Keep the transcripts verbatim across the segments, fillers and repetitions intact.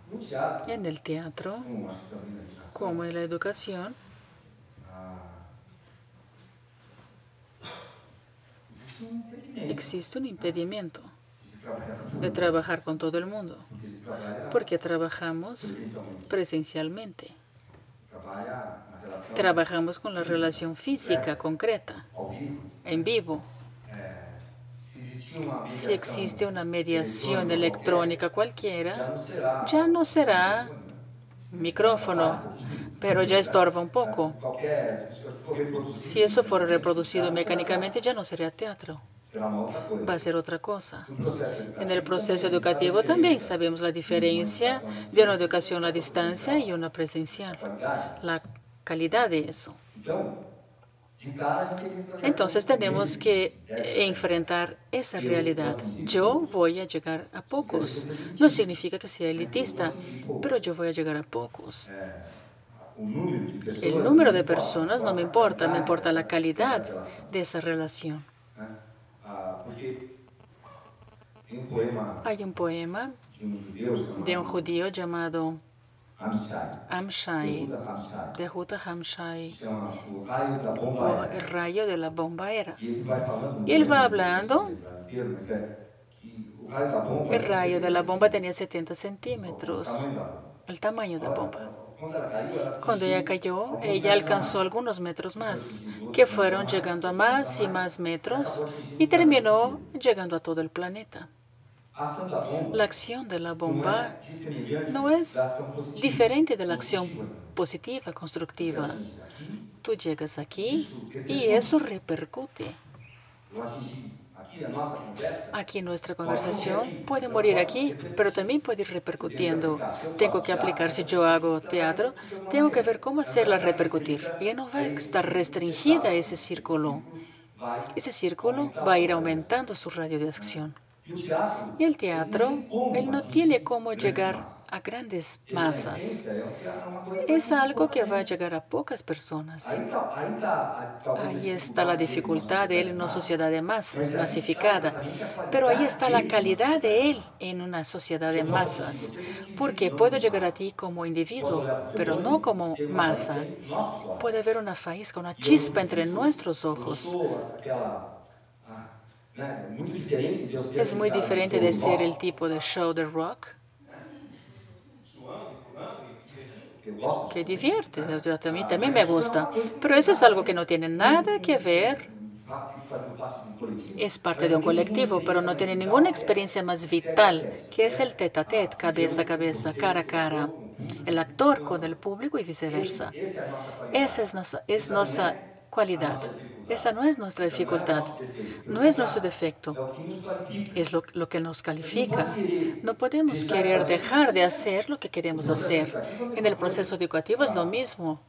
En el teatro, como en la educación, existe un impedimento de trabajar con todo el mundo, porque trabajamos presencialmente. Trabajamos con la relación física concreta, en vivo. Si existe una mediación electrónica cualquiera, ya no será micrófono, pero ya estorba un poco. Si eso fuera reproducido mecánicamente, ya no sería teatro. Va a ser otra cosa. En el proceso educativo también sabemos la diferencia de una educación a distancia y una presencial, la calidad de eso. Entonces tenemos que enfrentar esa realidad. Yo voy a llegar a pocos. No significa que sea elitista, pero yo voy a llegar a pocos. El número de personas no me importa, me importa la calidad de esa relación. Hay un poema de un judío llamado Amshai, de Huda Hamshai, o el rayo de la bomba era. Y él va hablando, el rayo de la bomba tenía setenta centímetros, el tamaño de la bomba. Cuando ella cayó, ella alcanzó algunos metros más, que fueron llegando a más y más metros y terminó llegando a todo el planeta. La acción de la bomba no es diferente de la acción positiva, constructiva. Tú llegas aquí y eso repercute. Aquí nuestra conversación puede morir aquí, pero también puede ir repercutiendo. Tengo que aplicar, si yo hago teatro, tengo que ver cómo hacerla repercutir. Ella no va a estar restringida a ese círculo. Ese círculo va a ir aumentando su radio de acción. Y el teatro, él no tiene cómo llegar a grandes masas. Es algo que va a llegar a pocas personas. Ahí está la dificultad de él en una sociedad de masas, masificada. Pero ahí está la calidad de él en una sociedad de masas. Porque puedo llegar a ti como individuo, pero no como masa. Puede haber una faísca, una chispa entre nuestros ojos. Es muy diferente de ser el tipo de show de rock que divierte. A mí también me gusta. Pero eso es algo que no tiene nada que ver. Es parte de un colectivo, pero no tiene ninguna experiencia más vital, que es el tete a tete, cabeza a cabeza, cara a cara. El actor con el público y viceversa. Esa es nuestra, es nuestra cualidad. Esa no es nuestra dificultad, no es nuestro defecto, es lo, lo que nos califica. No podemos querer dejar de hacer lo que queremos hacer. En el proceso educativo es lo mismo.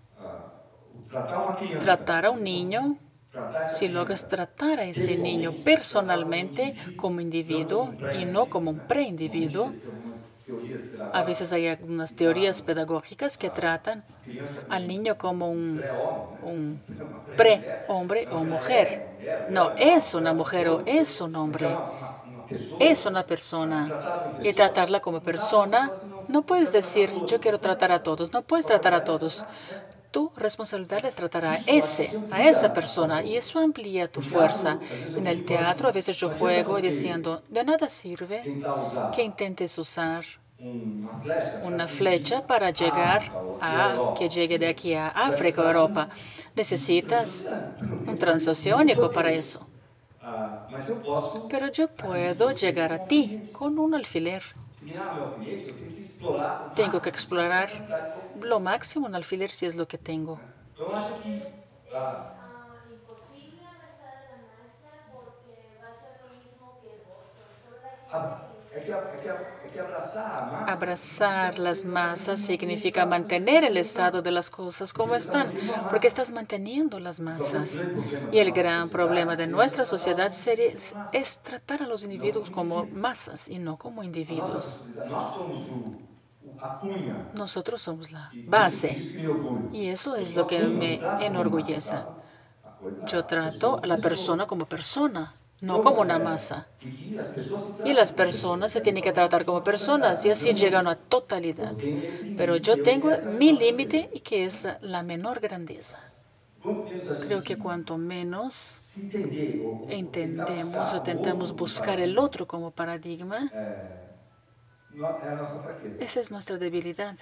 Tratar a un niño, si logras tratar a ese niño personalmente como individuo y no como un preindividuo. A veces hay algunas teorías pedagógicas que tratan al niño como un, un pre-hombre o mujer. No, es una mujer o es un hombre. Es una persona. Y tratarla como persona, no puedes decir, yo quiero tratar a todos. No puedes tratar a todos. Tu responsabilidad es tratar a ese, a esa persona, y eso amplía tu fuerza. En el teatro, a veces yo juego diciendo, de nada sirve que intentes usar una flecha para llegar a, que llegue de aquí a África o Europa. Necesitas un transoceánico para eso. Pero yo puedo llegar a ti con un alfiler. Tengo que explorar lo máximo un alfiler si es lo que tengo. Abrazar las masas significa mantener el estado de las cosas como están, porque estás manteniendo las masas. Y el gran problema de nuestra sociedad sería, es, es tratar a los individuos como masas y no como individuos. Nosotros somos la base, y eso es lo que me enorgullece. Yo trato a la persona como persona no como una masa. Y las personas se tienen que tratar como personas y así llegan a totalidad. Pero yo tengo mi límite y que es la menor grandeza. Creo que cuanto menos entendemos o tentamos buscar el otro como paradigma, esa es nuestra debilidad.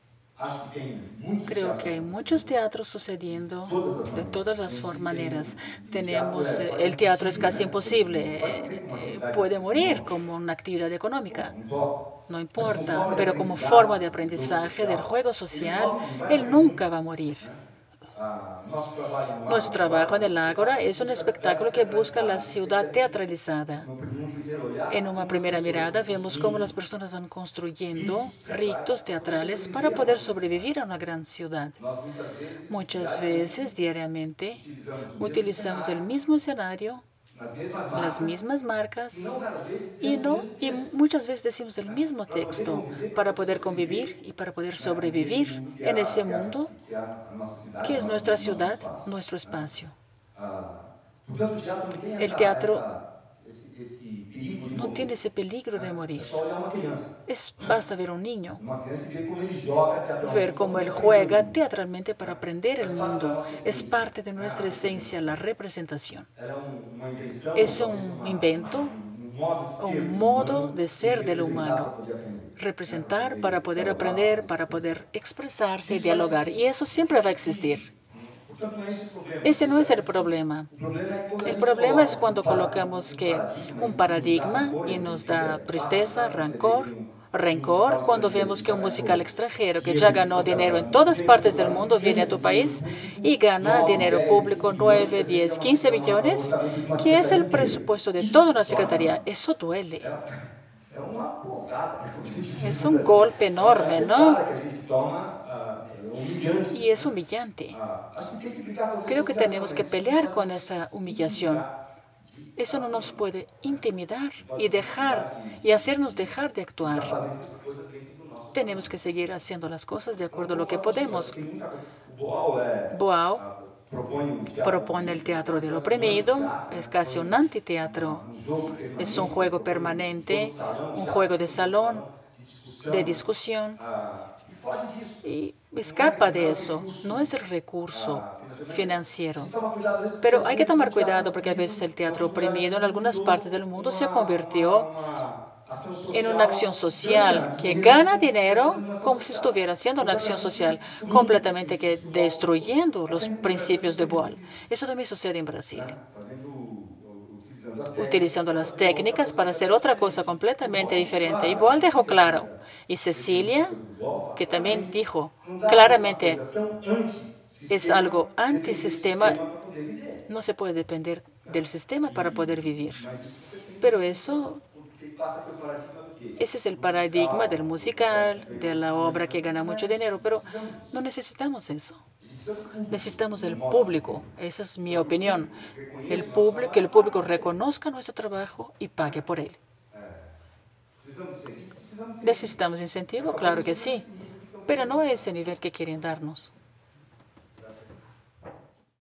Creo que hay muchos teatros sucediendo de todas las maneras. Tenemos, eh, el teatro es casi imposible. Eh, eh, puede morir como una actividad económica. No importa, pero como forma de aprendizaje del juego social, él nunca va a morir. Nuestro trabajo en el Ágora es un espectáculo que busca la ciudad teatralizada. En una primera mirada vemos cómo las personas van construyendo ritos teatrales para poder sobrevivir a una gran ciudad. Muchas veces, diariamente, utilizamos el mismo escenario, las mismas marcas y, no, y muchas veces decimos el mismo texto para poder convivir y para poder sobrevivir en ese mundo que es nuestra ciudad, nuestro espacio. El teatro no tiene ese peligro de morir. Es, basta ver a un niño, ver cómo él juega teatralmente para aprender el mundo. Es parte de nuestra esencia, la representación. Es un invento, un modo de ser del humano. Representar para poder aprender, para poder expresarse y dialogar. Y eso siempre va a existir. Ese no es el problema. El problema es cuando colocamos que un paradigma y nos da tristeza, rancor, rencor, cuando vemos que un musical extranjero que ya ganó dinero en todas partes del mundo viene a tu país y gana dinero público nueve, diez, quince billones, que es el presupuesto de toda una secretaría. Eso duele. Es un golpe enorme, ¿no? Y es humillante. Creo que tenemos que pelear con esa humillación. Eso no nos puede intimidar y dejar y hacernos dejar de actuar. Tenemos que seguir haciendo las cosas de acuerdo a lo que podemos. Boal propone el teatro del oprimido, es casi un antiteatro. Es un juego permanente, un juego de salón, de discusión. Y escapa de eso. No es el recurso financiero. Pero hay que tomar cuidado porque a veces el teatro oprimido en algunas partes del mundo se convirtió en una acción social que gana dinero como si estuviera haciendo una acción social, completamente que destruyendo los principios de Boal. Eso también sucede en Brasil. Utilizando las técnicas para hacer otra cosa completamente diferente. Y Boal dejó claro. Y Cecília, que también dijo claramente, es algo antisistema. No se puede depender del sistema para poder vivir. Pero eso, ese es el paradigma del musical, de la obra que gana mucho dinero. Pero no necesitamos eso. Necesitamos el público. Esa es mi opinión. El público, que el público reconozca nuestro trabajo y pague por él. ¿Necesitamos incentivo? Claro que sí. Pero no a ese nivel que quieren darnos.